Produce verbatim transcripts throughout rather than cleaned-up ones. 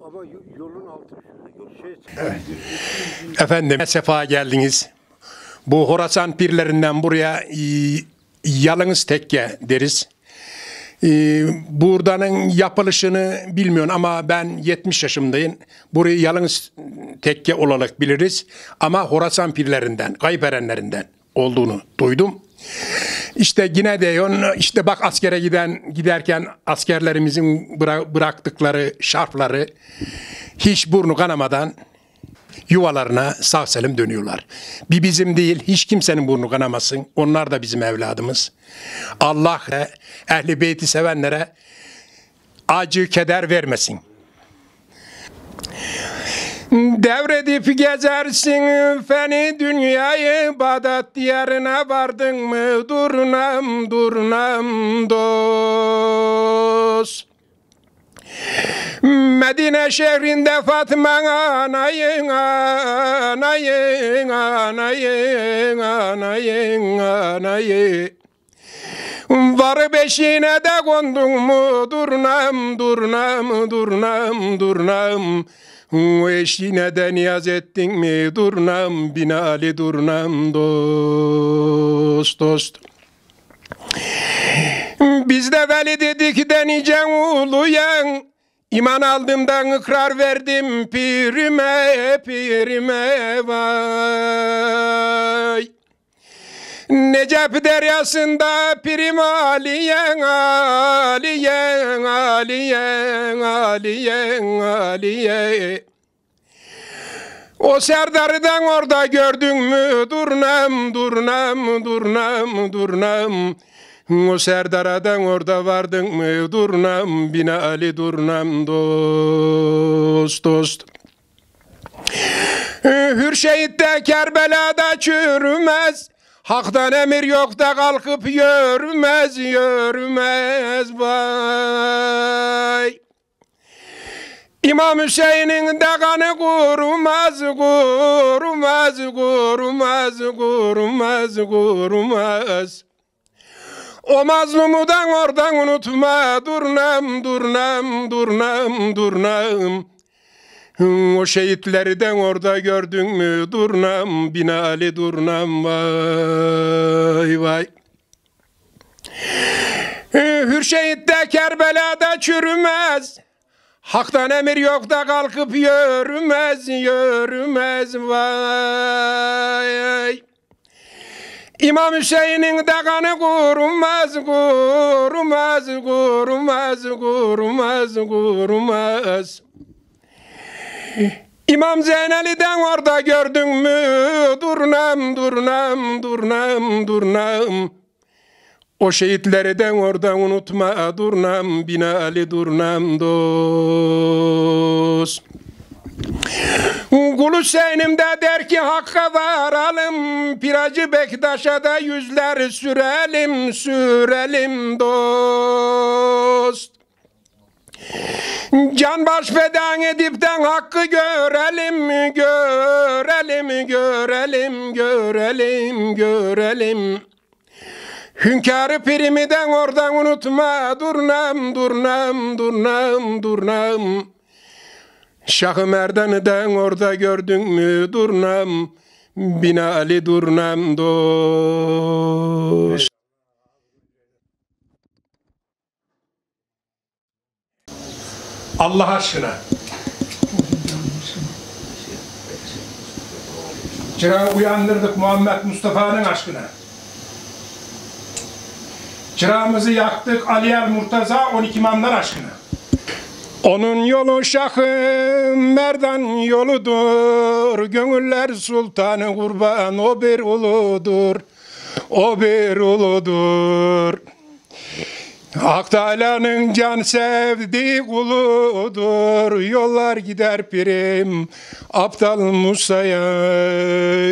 Ama yolun altı şey... Evet. Efendim, sefa geldiniz. Bu Horasan pirlerinden buraya e, yalnız tekke deriz. E, buradanın yapılışını bilmiyorum ama ben yetmiş yaşımdayım. Burayı yalnız tekke olarak biliriz. Ama Horasan pirlerinden, kayberenlerinden olduğunu duydum. İşte yine de işte bak askere giden giderken askerlerimizin bıraktıkları şarfları hiç burnu kanamadan yuvalarına sağ salim dönüyorlar. Bir bizim değil, hiç kimsenin burnu kanamasın. Onlar da bizim evladımız. Allah ehli beyti sevenlere acı keder vermesin. Devredip gezersin feni dünyayı, Bağdat diyarına vardın mı durnam durnam dost. Medine şehrinde Fatma anayın anayın anayın anayın anayı. Var beşine de kondun mu durnam durnam durnam durnam. Eşine de niyaz ettin mi durnam binali durnam dost dost. Biz de veli dedik de nice uluyan, İman aldımdan ikrar verdim pirime pirime vay. Necep deryasında pirim aliyen aliyen aliyen aliyen aliye. O serdarıdan orada gördün mü durnam durnam durnam durnam. O serdaradan orada vardın mı durnam bina Ali durnam dost dost. Hür şehit de Kerbela'da çürümez, haktan emir yok da kalkıp yürümez yürümez vay. İmam Hüseyin'in de kanı kurumaz kurumaz kurumaz kurumaz kurumaz. O mazlumudan oradan unutma durnam durnam durnam durnam. O şehitlerden orada gördün mü durnam binali durnam vay vay. Hür şehit de Kerbela'da çürümez, haktan emir yok da kalkıp yürümez yürümez vay. İmam Hüseyin'in de kanı kurumaz kurumaz kurumaz kurumaz kurumaz. İmam Zeyneli'den orada gördün mü durnam durnam durnam durnam. O şehitlerden orada unutma durnam binali durnam dost. Kul Hüseyin'im de der ki hakka varalım, Piracı Bektaş'a da yüzler sürelim sürelim dost. Can baş fedan edipten hakkı görelim görelim görelim görelim görelim. Hünkârı pirimiden oradan unutma durnam durnam durnam durnam. Şah-ı Merdan'dan orada gördün mü durnam binali durnam dost. Allah aşkına. Çırağı uyandırdık Muhammed Mustafa'nın aşkına. Çırağımızı yaktık Ali el Murtaza on iki imamlar aşkına. Onun yolu Şah-ı Merdan yoludur, gönüller sultanı kurban o bir uludur, o bir uludur. Hak Teâlâ'nın can sevdiği kuludur, yollar gider pirim Aptal Musa'ya.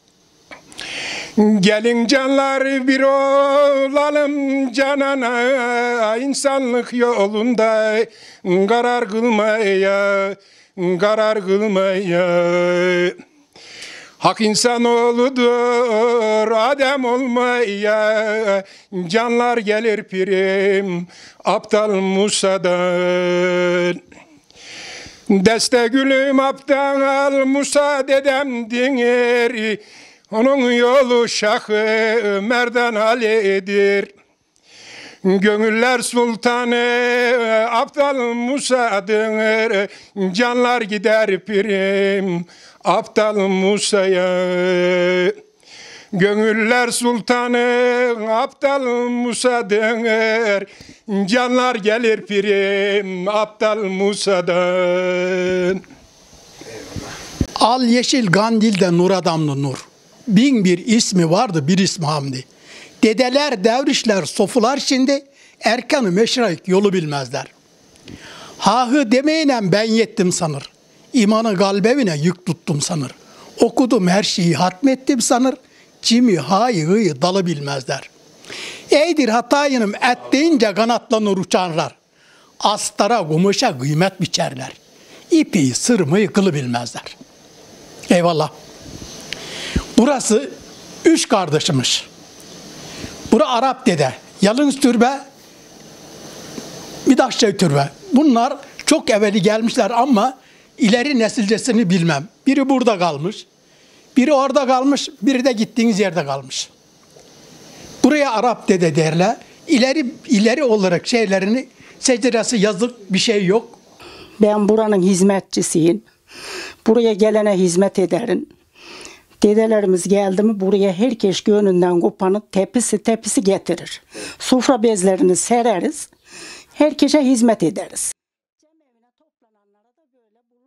Gelin canlar bir olalım canana, insanlık yolunda karar kılmaya, karar kılmaya. Hak insanoğludur Adem olmaya, canlar gelir pirim Aptal Musa'dan. Deste gülüm aptal Musa dedem dinir, onun yolu Şahı Merdan Ali'dir. Gönüller sultanı aptal Musa'dır, canlar gider pirim aptal Musa'ya. Gönüller sultanı aptal Musa'dır, canlar gelir pirim aptal Musa'dan. Al yeşil Gandil'de nur adamlı nur. Bin bir ismi vardı, bir ismi Hamdi. Dedeler, devrişler, sofular şimdi erkanı meşraik yolu bilmezler. Hahı demeyle ben yettim sanır. İmanı galbevine yük tuttum sanır. Okudum her şeyi hatmettim sanır. Cimi, hayı, hıyı dalı bilmezler. Eydir hatayınım et deyince kanatlanır uçanlar. Astara, gümüşe kıymet biçerler. İpi, sırmıyı kılı bilmezler. Eyvallah. Burası üç kardeşimiz. Bura Arap dede, Yalınız türbe, Midaşçı türbe. Bunlar çok evveli gelmişler ama ileri nesilcesini bilmem. Biri burada kalmış, biri orada kalmış, biri de gittiğiniz yerde kalmış. Buraya Arap dede derler. İleri ileri olarak şeylerini, secderesi yazık bir şey yok. Ben buranın hizmetçisiyim. Buraya gelene hizmet ederim. Dedelerimiz geldi mi buraya herkes gönlünden kopanı tepisi tepisi getirir. Sofra bezlerini sereriz. Herkese hizmet ederiz.